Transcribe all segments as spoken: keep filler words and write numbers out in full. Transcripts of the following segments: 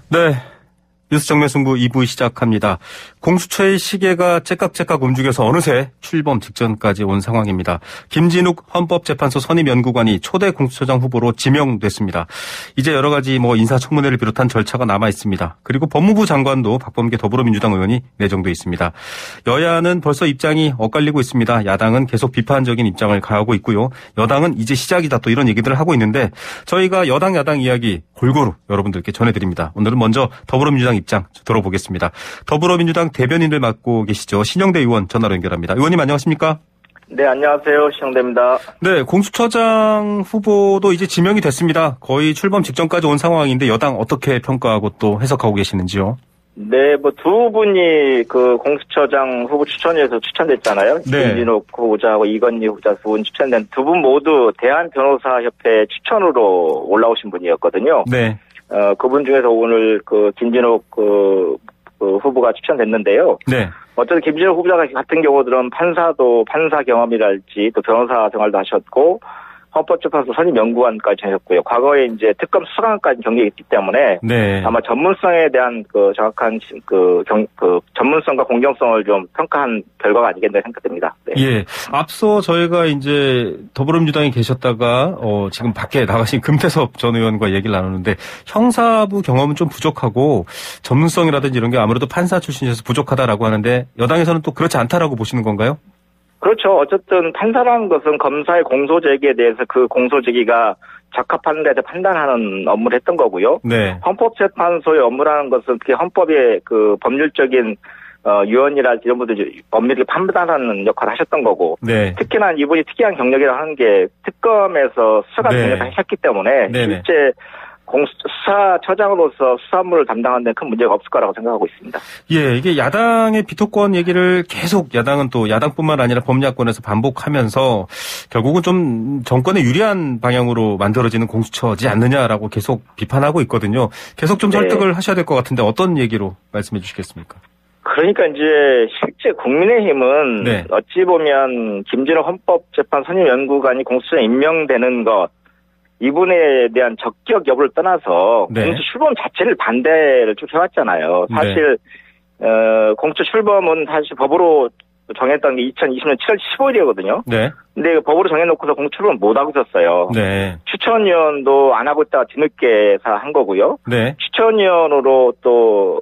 네, 뉴스 정면 승부 이 부 시작합니다. 공수처의 시계가 째깍째깍 움직여서 어느새 출범 직전까지 온 상황입니다. 김진욱 헌법재판소 선임연구관이 초대 공수처장 후보로 지명됐습니다. 이제 여러 가지 뭐 인사청문회를 비롯한 절차가 남아 있습니다. 그리고 법무부 장관도 박범계 더불어민주당 의원이 내정돼 있습니다. 여야는 벌써 입장이 엇갈리고 있습니다. 야당은 계속 비판적인 입장을 가하고 있고요. 여당은 이제 시작이다 또 이런 얘기들을 하고 있는데 저희가 여당 야당 이야기 골고루 여러분들께 전해드립니다. 오늘은 먼저 더불어민주당 입장 들어보겠습니다. 더불어민주당 대변인을 맡고 계시죠. 신영대 의원 전화로 연결합니다. 의원님 안녕하십니까? 네, 안녕하세요. 신영대입니다. 네, 공수처장 후보도 이제 지명이 됐습니다. 거의 출범 직전까지 온 상황인데 여당 어떻게 평가하고 또 해석하고 계시는지요? 네, 뭐 두 분이 그 공수처장 후보 추천위에서 추천됐잖아요. 네. 김진욱 후보자하고 이건희 후보자 두 분 추천된 두 분 모두 대한변호사협회 추천으로 올라오신 분이었거든요. 네. 어, 그분 중에서 오늘 그 김진욱 그, 그 후보가 추천됐는데요. 네. 어쨌든 김진욱 후보자 같은 경우들은 판사도 판사 경험이랄지 또 변호사 생활도 하셨고 헌법재판소 선임연구관까지 하셨고요. 과거에 이제 특검 수사관까지 경력이 있기 때문에 네. 아마 전문성에 대한 그 정확한 그, 경, 그 전문성과 공정성을 좀 평가한 결과가 아니겠나 생각됩니다. 네. 예. 앞서 저희가 이제 더불어민주당에 계셨다가 어, 지금 밖에 나가신 금태섭 전 의원과 얘기를 나누는데 형사부 경험은 좀 부족하고 전문성이라든지 이런 게 아무래도 판사 출신이라서 부족하다라고 하는데 여당에서는 또 그렇지 않다라고 보시는 건가요? 그렇죠. 어쨌든 판사라는 것은 검사의 공소제기에 대해서 그 공소제기가 적합한 데서 판단하는 업무를 했던 거고요. 네. 헌법재판소의 업무라는 것은 그게 헌법의 그 법률적인 어, 유언이랄지 이런 분들이 법률을 판단하는 역할을 하셨던 거고. 네. 특히나 이분이 특이한 경력이라고 하는 게 특검에서 수사 네. 경력을 하셨기 때문에 네네. 실제 공수, 수사처장으로서 수사업무를 담당하는 데 큰 문제가 없을 거라고 생각하고 있습니다. 예, 이게 야당의 비토권 얘기를 계속 야당은 또 야당뿐만 아니라 법야권에서 반복하면서 결국은 좀 정권에 유리한 방향으로 만들어지는 공수처지 않느냐라고 계속 비판하고 있거든요. 계속 좀 설득을 네. 하셔야 될 것 같은데 어떤 얘기로 말씀해 주시겠습니까? 그러니까 이제 실제 국민의힘은 네. 어찌 보면 김진욱 헌법재판 선임연구관이 공수처에 임명되는 것 이분에 대한 적격 여부를 떠나서 네. 공수처 출범 자체를 반대를 쭉 해왔잖아요. 사실 네. 어, 공수처 출범은 사실 법으로 정했던 게 이천이십 년 칠월 십오일이거든요. 네. 근데 법으로 정해놓고서 공수처 출범 못 하고 있었어요. 네. 추천위원도 안 하고 있다가 뒤늦게 한 거고요. 네. 추천위원으로 또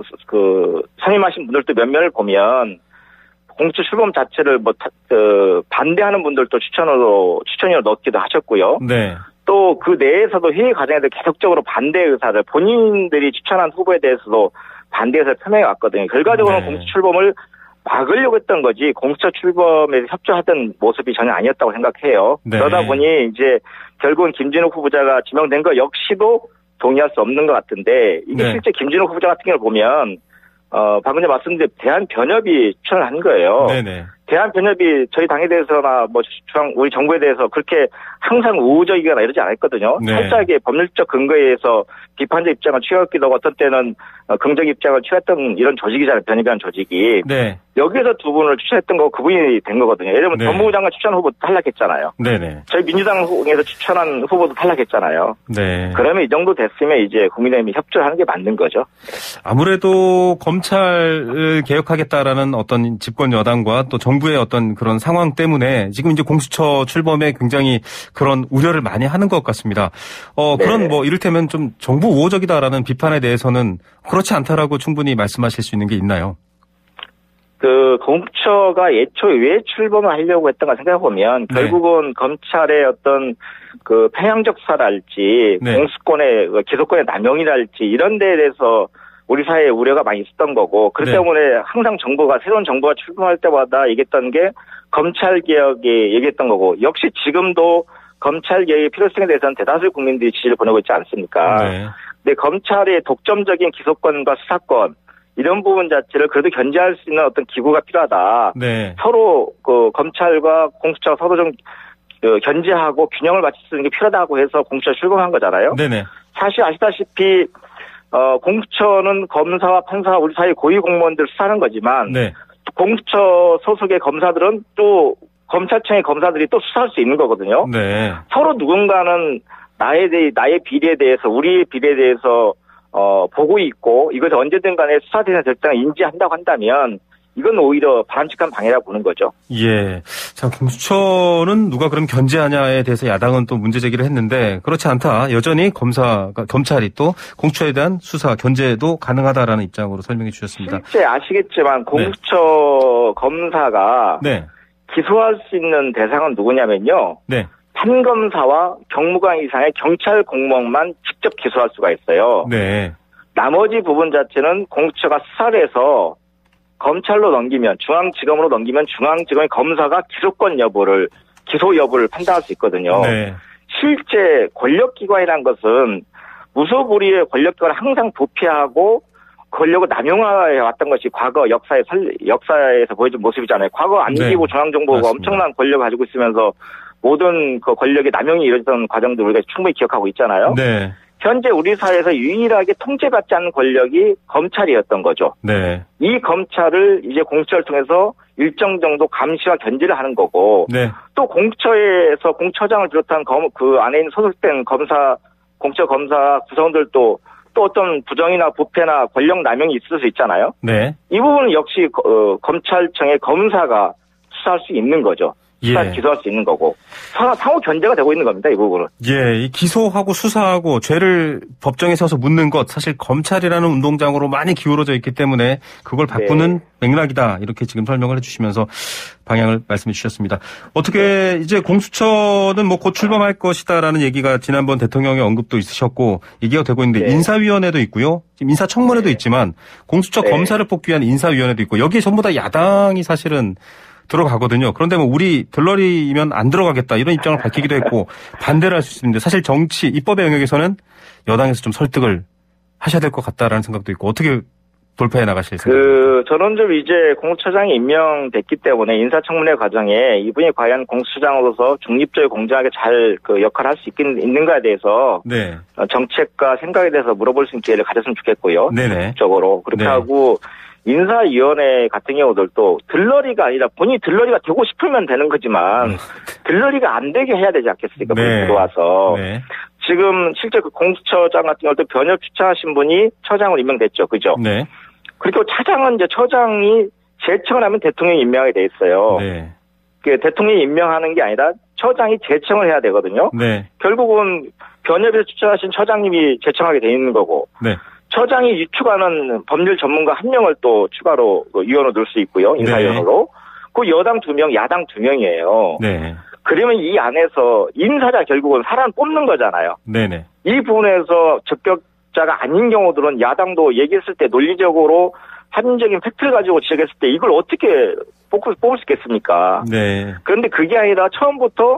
그 선임하신 분들도 몇몇을 보면 공수처 출범 자체를 뭐 그, 반대하는 분들도 추천으로 추천위원으로 넣기도 하셨고요. 네. 또 그 내에서도 회의 과정에서 계속적으로 반대 의사를 본인들이 추천한 후보에 대해서도 반대 의사를 표명해 왔거든요. 결과적으로는 네. 공수처 출범을 막으려고 했던 거지 공수처 출범에 협조하던 모습이 전혀 아니었다고 생각해요. 네. 그러다 보니 이제 결국은 김진욱 후보자가 지명된 거 역시도 동의할 수 없는 것 같은데 이게 네. 실제 김진욱 후보자 같은 경우를 보면 어, 방금 전에 말씀드린 대한변협이 추천을 한 거예요. 네네. 대한변협이 저희 당에 대해서나 뭐 중앙 우리 정부에 대해서 그렇게 항상 우호적이거나 이러지 않았거든요. 네. 살짝의 법률적 근거에 의해서 비판적 입장을 취했기도 하고 어떤 때는 긍정 입장을 취했던 이런 조직이잖아요. 변협이라는 조직이. 네. 여기에서 두 분을 추천했던 거 그분이 된 거거든요. 예를 들면 네. 법무부 장관 추천 후보도 탈락했잖아요. 네네. 저희 민주당에서 추천한 후보도 탈락했잖아요. 네. 그러면 이 정도 됐으면 이제 국민의힘이 협조하는 게 맞는 거죠. 아무래도 검찰을 개혁하겠다라는 어떤 집권 여당과 또 정부의 어떤 그런 상황 때문에 지금 이제 공수처 출범에 굉장히 그런 우려를 많이 하는 것 같습니다. 어, 네. 그런 뭐 이를테면 좀 정부 우호적이다라는 비판에 대해서는 그렇지 않다라고 충분히 말씀하실 수 있는 게 있나요? 그 공수처가 애초에 왜 출범을 하려고 했던가 생각해보면 네. 결국은 검찰의 어떤 그 편향적 수사랄지 네. 공수권의 기소권의 남용이랄지 이런 데에 대해서 우리 사회에 우려가 많이 있었던 거고 그렇기 네. 때문에 항상 정부가 새로운 정부가 출범할 때마다 얘기했던 게 검찰개혁이 얘기했던 거고 역시 지금도 검찰개혁의 필요성에 대해서는 대다수의 국민들이 지지를 보내고 있지 않습니까? 네. 근데 검찰의 독점적인 기소권과 수사권 이런 부분 자체를 그래도 견제할 수 있는 어떤 기구가 필요하다. 네. 서로 그 검찰과 공수처가 서로 좀 그 견제하고 균형을 맞출 수 있는 게 필요하다고 해서 공수처 출범한 거잖아요. 네네. 사실 아시다시피 어 공수처는 검사와 판사와 우리 사회 고위 공무원들 수사하는 거지만 네. 공수처 소속의 검사들은 또 검찰청의 검사들이 또 수사할 수 있는 거거든요. 네. 서로 누군가는 나에 대해 나의 비리에 대해서 우리의 비리에 대해서 어, 보고 있고 이것을 언제든 간에 수사 대상 결정을 인지한다고 한다면 이건 오히려 바람직한 방해라고 보는 거죠. 예. 자, 공수처는 누가 그럼 견제하냐에 대해서 야당은 또 문제 제기를 했는데 그렇지 않다. 여전히 검사가, 검찰이 또 공수처에 대한 수사, 견제도 가능하다라는 입장으로 설명해 주셨습니다. 실제 아시겠지만 공수처 네. 검사가 네. 기소할 수 있는 대상은 누구냐면요. 네. 판검사와 경무관 이상의 경찰 공무원만 직접 기소할 수가 있어요. 네. 나머지 부분 자체는 공수처가 수사를 해서 검찰로 넘기면 중앙지검으로 넘기면 중앙지검의 검사가 기소권 여부를 기소 여부를 판단할 수 있거든요. 네. 실제 권력기관이란 것은 무소불위의 권력기관을 항상 도피하고 권력을 남용해 왔던 것이 과거 역사의 역사에서 보여준 모습이잖아요. 과거 안기부 네. 중앙정보가 맞습니다. 엄청난 권력을 가지고 있으면서 모든 그 권력의 남용이 이루어졌던 과정들을 우리가 충분히 기억하고 있잖아요. 네. 현재 우리 사회에서 유일하게 통제받지 않는 권력이 검찰이었던 거죠. 네. 이 검찰을 이제 공수처를 통해서 일정 정도 감시와 견제를 하는 거고, 네. 또 공수처에서 공처장을 비롯한 검, 그 안에 있는 소속된 검사, 공처 검사 구성들도 또 어떤 부정이나 부패나 권력 남용이 있을 수 있잖아요. 네. 이 부분은 역시 어, 검찰청의 검사가 수사할 수 있는 거죠. 수사 예. 기소할 수 있는 거고 상호 견제가 되고 있는 겁니다. 이 부분은. 예, 이 기소하고 수사하고 죄를 법정에 서서 묻는 것 사실 검찰이라는 운동장으로 많이 기울어져 있기 때문에 그걸 바꾸는 네. 맥락이다 이렇게 지금 설명을 해주시면서 방향을 말씀해 주셨습니다. 어떻게 네. 이제 공수처는 뭐 곧 출범할 것이다라는 얘기가 지난번 대통령의 언급도 있으셨고 얘기가 되고 있는데 네. 인사위원회도 있고요. 지금 인사청문회도 네. 있지만 공수처 네. 검사를 뽑기 위한 인사위원회도 있고 여기에 전부 다 야당이 사실은 들어가거든요. 그런데 뭐 우리 들러리면 안 들어가겠다 이런 입장을 밝히기도 했고 반대를 할 수 있는데 사실 정치 입법의 영역에서는 여당에서 좀 설득을 하셔야 될 것 같다라는 생각도 있고 어떻게 돌파해 나가실 생각입니까? 그 저는 좀 이제 공수처장이 임명됐기 때문에 인사청문회 과정에 이분이 과연 공수처장으로서 중립적이고 공정하게 잘 그 역할을 할 수 있긴 있는가에 대해서 네. 정책과 생각에 대해서 물어볼 수 있는 기회를 가졌으면 좋겠고요. 네네. 적으로 그렇게 네. 하고. 인사위원회 같은 경우들도 들러리가 아니라 본인이 들러리가 되고 싶으면 되는 거지만 들러리가 안 되게 해야 되지 않겠습니까? 네. 들어와서 네. 지금 실제 그 공수처장 같은 경우도 변협 추천하신 분이 처장으로 임명됐죠, 그죠? 네. 그리고 차장은 이제 처장이 제청을 하면 대통령이 임명하게 돼 있어요. 네. 그 대통령이 임명하는 게 아니라 처장이 제청을 해야 되거든요. 네. 결국은 변협에서 추천하신 처장님이 제청하게 돼 있는 거고. 네. 처장이 유추하는 법률 전문가 한 명을 또 추가로 위원으로 넣을 수 있고요. 인사위원으로. 네. 그 여당 두 명, 야당 두 명이에요. 네. 그러면 이 안에서 인사자 결국은 사람 뽑는 거잖아요. 네네. 이 부분에서 적격자가 아닌 경우들은 야당도 얘기했을 때 논리적으로 합리적인 팩트를 가지고 지적했을 때 이걸 어떻게 뽑을, 뽑을 수 있겠습니까? 네. 그런데 그게 아니라 처음부터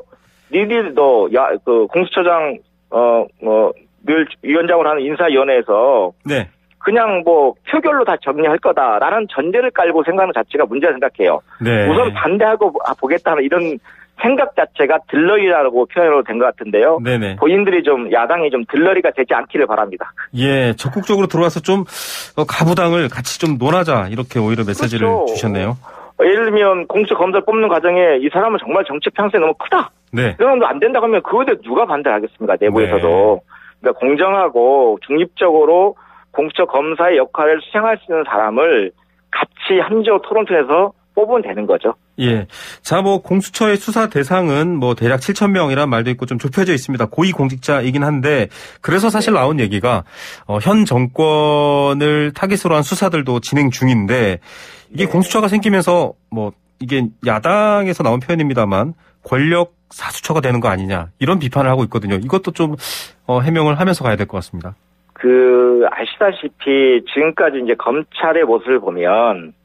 니들도 야, 그 공수처장, 어, 어, 늘 위원장으로 하는 인사위원회에서 네. 그냥 뭐 표결로 다 정리할 거다라는 전제를 깔고 생각하는 자체가 문제라 생각해요. 네. 우선 반대하고 보겠다는 이런 생각 자체가 들러리라고 표현으로 된 것 같은데요. 네네. 본인들이 좀 야당이 좀 들러리가 되지 않기를 바랍니다. 예, 적극적으로 들어와서 좀 가부당을 같이 좀 논하자 이렇게 오히려 메시지를 그렇죠. 주셨네요. 예를 들면 공수 검사 뽑는 과정에 이 사람은 정말 정책 편성이 너무 크다. 네. 그러면 안 된다고 하면 그거에 대해 누가 반대하겠습니까? 내부에서도. 네. 그러니까 공정하고 중립적으로 공수처 검사의 역할을 수행할 수 있는 사람을 같이 합리적으로 토론 통해서 뽑으면 되는 거죠. 예. 자, 뭐 공수처의 수사 대상은 뭐 대략 칠천 명이라는 말도 있고 좀 좁혀져 있습니다. 고위 공직자이긴 한데 그래서 사실 나온 얘기가 어, 현 정권을 타깃으로 한 수사들도 진행 중인데 이게 네. 공수처가 생기면서 뭐 이게 야당에서 나온 표현입니다만 권력 사수처가 되는 거 아니냐 이런 비판을 하고 있거든요. 이것도 좀 어, 해명을 하면서 가야 될 것 같습니다. 그 아시다시피 지금까지 이제 검찰의 모습을 보면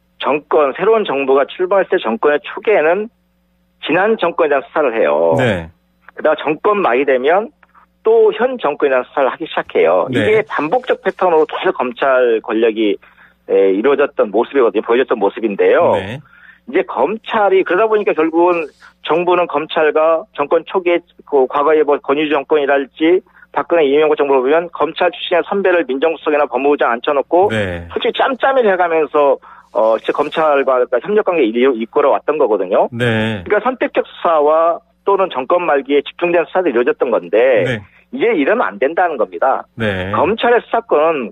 정권 새로운 정부가 출범했을 때 정권의 초기에는 지난 정권에 대한 수사를 해요. 네. 그다가 정권 말이 되면 또 현 정권에 대한 수사를 하기 시작해요. 네. 이게 반복적 패턴으로 계속 검찰 권력이 에, 이루어졌던 모습이거든요. 보여졌던 모습인데요. 네. 이제 검찰이 그러다 보니까 결국은 정부는 검찰과 정권 초기에 그 과거에 뭐 권위주의 정권이랄지 박근혜 이명박 정부로 보면 검찰 출신의 선배를 민정수석이나 법무부장 앉혀놓고 네. 솔직히 짬짬이를 해가면서 어 제 검찰과 협력관계 이끌어 왔던 거거든요. 네. 그러니까 선택적 수사와 또는 정권 말기에 집중된 수사들이 이루어졌던 건데 네. 이제 이러면 안 된다는 겁니다. 네. 검찰의 수사권은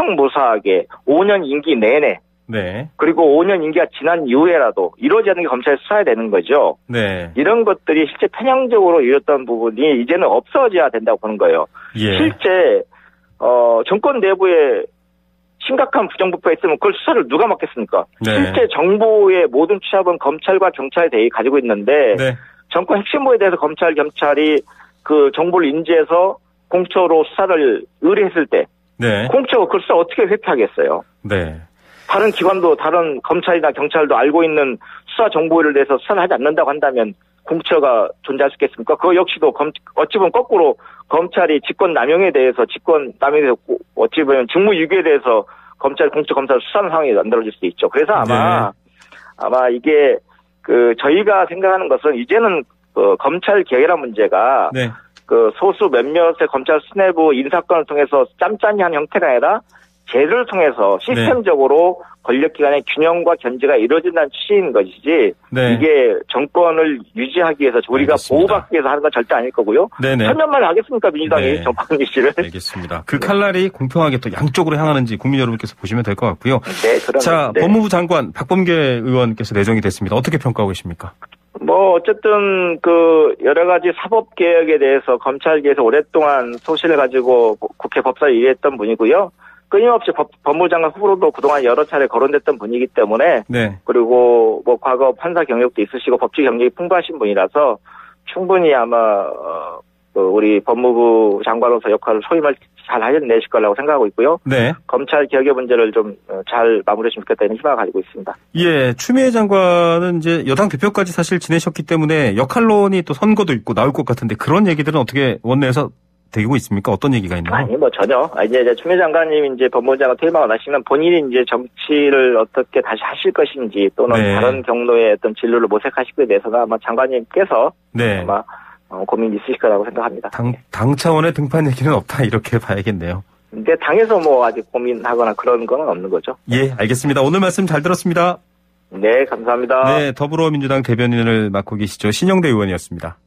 공평무사하게 오 년 임기 내내 네. 그리고 오 년 임기가 지난 이후에라도 이루어지지 않는 게 검찰이 수사해야 되는 거죠. 네. 이런 것들이 실제 편향적으로 이뤘던 부분이 이제는 없어져야 된다고 보는 거예요. 예. 실제 어, 정권 내부에 심각한 부정부패가 있으면 그걸 수사를 누가 맡겠습니까? 네. 실제 정보의 모든 취합은 검찰과 경찰에 대해 가지고 있는데 네. 정권 핵심부에 대해서 검찰, 경찰이 그 정보를 인지해서 공처로 수사를 의뢰했을 때 네. 공처가 그 수사 어떻게 회피하겠어요? 네. 다른 기관도 다른 검찰이나 경찰도 알고 있는 수사 정보를 대해서 수사를 하지 않는다고 한다면 공처가 존재할 수 있겠습니까? 그거 역시도 검, 어찌 보면 거꾸로 검찰이 직권 남용에 대해서 직권 남용에 대해서 어찌 보면 직무유기에 대해서 검찰, 공처, 검사를 수사하는 상황이 만들어질 수도 있죠. 그래서 아마 네. 아마 이게 그 저희가 생각하는 것은 이제는 그 검찰 개혁이라는 문제가 네. 그 소수 몇몇의 검찰 수뇌부 인사권을 통해서 짬짬이 한 형태가 아니라 제도를 통해서 시스템적으로 네. 권력기관의 균형과 견제가 이루어진다는 취지인 것이지 네. 이게 정권을 유지하기 위해서 우리가 알겠습니다. 보호받기 위해서 하는 건 절대 아닐 거고요. 네네. 천년만에 하겠습니까 민주당이 네. 정박은희 씨를. 알겠습니다. 그 칼날이 공평하게 또 양쪽으로 향하는지 국민 여러분께서 보시면 될 것 같고요. 네, 그럼. 자, 네. 법무부 장관 박범계 의원께서 내정이 됐습니다. 어떻게 평가하고 계십니까? 뭐 어쨌든 그 여러 가지 사법 개혁에 대해서 검찰계에서 오랫동안 소신을 가지고 국회 법사위 일했던 분이고요. 끊임없이 법, 법무부 장관 후보로도 그동안 여러 차례 거론됐던 분이기 때문에 네. 그리고 뭐 과거 판사 경력도 있으시고 법치 경력이 풍부하신 분이라서 충분히 아마 어, 그 우리 법무부 장관으로서 역할을 소임을 잘 해내실 거라고 생각하고 있고요. 네. 검찰 개혁의 문제를 좀 잘 마무리했으면 좋겠다는 희망을 가지고 있습니다. 예, 추미애 장관은 이제 여당 대표까지 사실 지내셨기 때문에 역할론이 또 선거도 있고 나올 것 같은데 그런 얘기들은 어떻게 원내에서 되고 있습니까? 어떤 얘기가 있나요? 아니, 뭐 전혀. 이제 추미애 장관님 이제 법무부 장관 퇴임하고 나시면 본인이 이제 정치를 어떻게 다시 하실 것인지 또는 네. 다른 경로의 어떤 진로를 모색하실 것에 대해서는 아마 장관님께서 네. 아마 고민이 있으실 거라고 생각합니다. 당, 당 차원의 등판 얘기는 없다 이렇게 봐야겠네요. 근데 당에서 뭐 아직 고민하거나 그런 건 없는 거죠. 예, 알겠습니다. 오늘 말씀 잘 들었습니다. 네, 감사합니다. 네, 더불어민주당 대변인을 맡고 계시죠. 신영대 의원이었습니다.